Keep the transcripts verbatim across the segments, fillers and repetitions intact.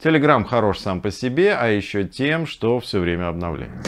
Telegram хорош сам по себе, а еще тем, что все время обновляется.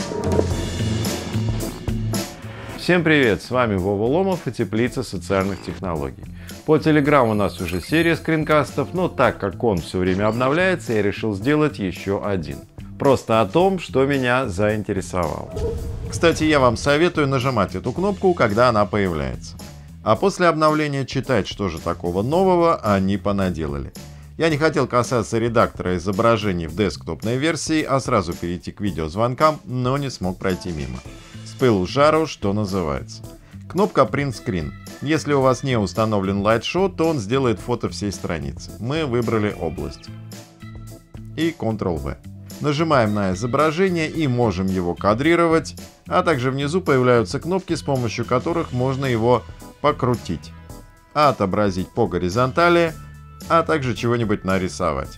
Всем привет, с вами Вова Ломов и Теплица социальных технологий. По Telegram у нас уже серия скринкастов, но так как он все время обновляется, я решил сделать еще один. Просто о том, что меня заинтересовало. Кстати, я вам советую нажимать эту кнопку, когда она появляется. А после обновления читать, что же такого нового они понаделали. Я не хотел касаться редактора изображений в десктопной версии, а сразу перейти к видеозвонкам, но не смог пройти мимо. С пылу с жару, что называется. Кнопка Print Screen. Если у вас не установлен Lightshot, то он сделает фото всей страницы. Мы выбрали область. И контрол вэ. Нажимаем на изображение и можем его кадрировать, а также внизу появляются кнопки, с помощью которых можно его покрутить, отобразить по горизонтали, а также чего-нибудь нарисовать.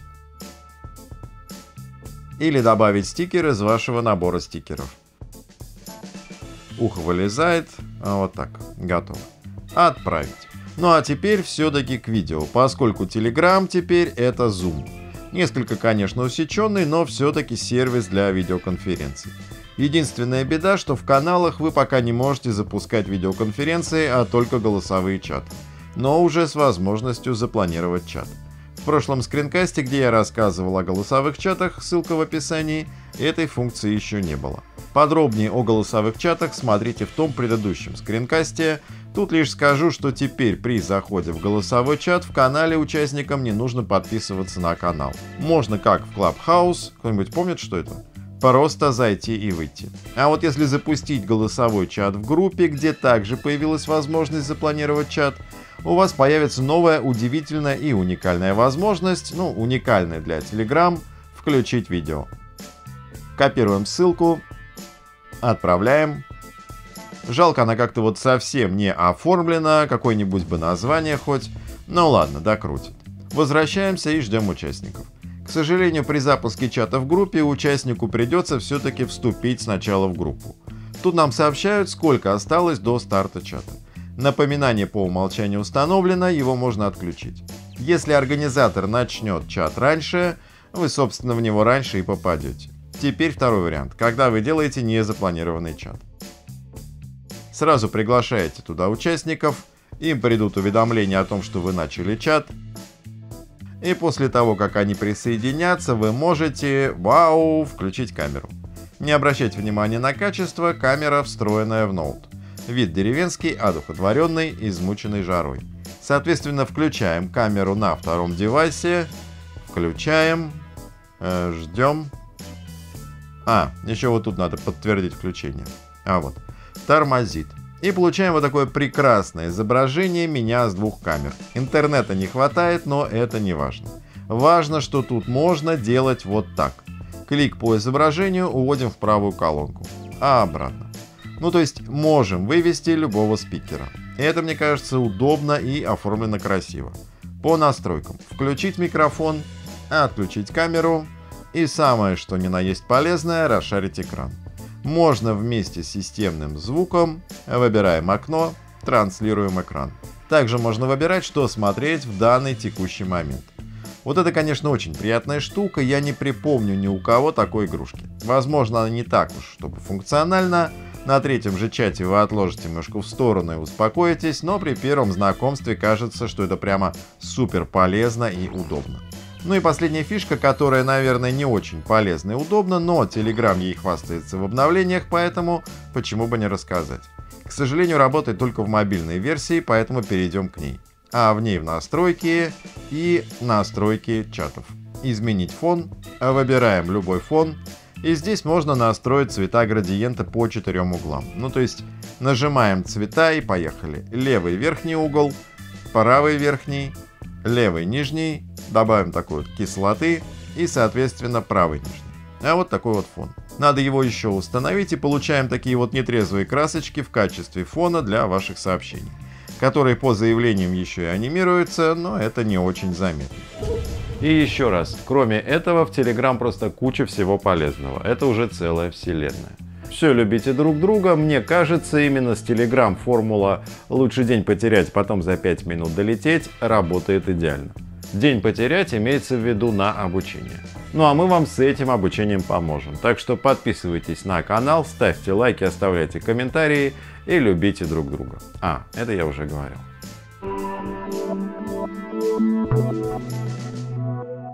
Или добавить стикер из вашего набора стикеров. Ухо вылезает, вот так, готово. Отправить. Ну а теперь все-таки к видео, поскольку Telegram теперь это Zoom. Несколько, конечно, усеченный, но все-таки сервис для видеоконференций. Единственная беда, что в каналах вы пока не можете запускать видеоконференции, а только голосовые чаты. Но уже с возможностью запланировать чат. В прошлом скринкасте, где я рассказывал о голосовых чатах, ссылка в описании, этой функции еще не было. Подробнее о голосовых чатах смотрите в том предыдущем скринкасте. Тут лишь скажу, что теперь при заходе в голосовой чат в канале участникам не нужно подписываться на канал. Можно как в Clubhouse, кто-нибудь помнит, что это? Просто зайти и выйти. А вот если запустить голосовой чат в группе, где также появилась возможность запланировать чат, у вас появится новая удивительная и уникальная возможность, ну, уникальная для Telegram, включить видео. Копируем ссылку, отправляем. Жалко, она как-то вот совсем не оформлена, какое-нибудь бы название хоть. Ну ладно, докрутит. Возвращаемся и ждем участников. К сожалению, при запуске чата в группе участнику придется все-таки вступить сначала в группу. Тут нам сообщают, сколько осталось до старта чата. Напоминание по умолчанию установлено, его можно отключить. Если организатор начнет чат раньше, вы, собственно, в него раньше и попадете. Теперь второй вариант, когда вы делаете незапланированный чат. Сразу приглашаете туда участников, им придут уведомления о том, что вы начали чат. И после того, как они присоединятся, вы можете, вау, включить камеру. Не обращайте внимания на качество, камера встроенная в ноут. Вид деревенский, одухотворенный, измученный жарой. Соответственно, включаем камеру на втором девайсе. Включаем. Э, ждем. А, еще вот тут надо подтвердить включение. А вот. Тормозит. И получаем вот такое прекрасное изображение меня с двух камер. Интернета не хватает, но это не важно. Важно, что тут можно делать вот так. Клик по изображению уводим в правую колонку. А обратно. Ну, то есть можем вывести любого спикера. Это, мне кажется, удобно и оформлено красиво. По настройкам. Включить микрофон, отключить камеру. И самое, что ни на есть полезное, расшарить экран. Можно вместе с системным звуком, выбираем окно, транслируем экран. Также можно выбирать, что смотреть в данный текущий момент. Вот это, конечно, очень приятная штука, я не припомню ни у кого такой игрушки. Возможно, она не так уж, чтобы функциональна. На третьем же чате вы отложите мышку в сторону и успокоитесь, но при первом знакомстве кажется, что это прямо супер полезно и удобно. Ну и последняя фишка, которая, наверное, не очень полезна и удобна, но Telegram ей хвастается в обновлениях, поэтому почему бы не рассказать. К сожалению, работает только в мобильной версии, поэтому перейдем к ней. А в ней в настройки и настройки чатов. Изменить фон, выбираем любой фон. И здесь можно настроить цвета градиента по четырем углам. Ну то есть нажимаем цвета и поехали. Левый верхний угол, правый верхний, левый нижний. Добавим такой вот кислоты и, соответственно, правый нижний. А вот такой вот фон. Надо его еще установить, и получаем такие вот нетрезвые красочки в качестве фона для ваших сообщений, которые по заявлениям еще и анимируются, но это не очень заметно. И еще раз, кроме этого, в Telegram просто куча всего полезного. Это уже целая вселенная. Все, любите друг друга. Мне кажется, именно с Telegram формула «лучший день потерять, потом за пять минут долететь» работает идеально. День потерять имеется в виду на обучение. Ну а мы вам с этим обучением поможем. Так что подписывайтесь на канал, ставьте лайки, оставляйте комментарии и любите друг друга. А, это я уже говорил.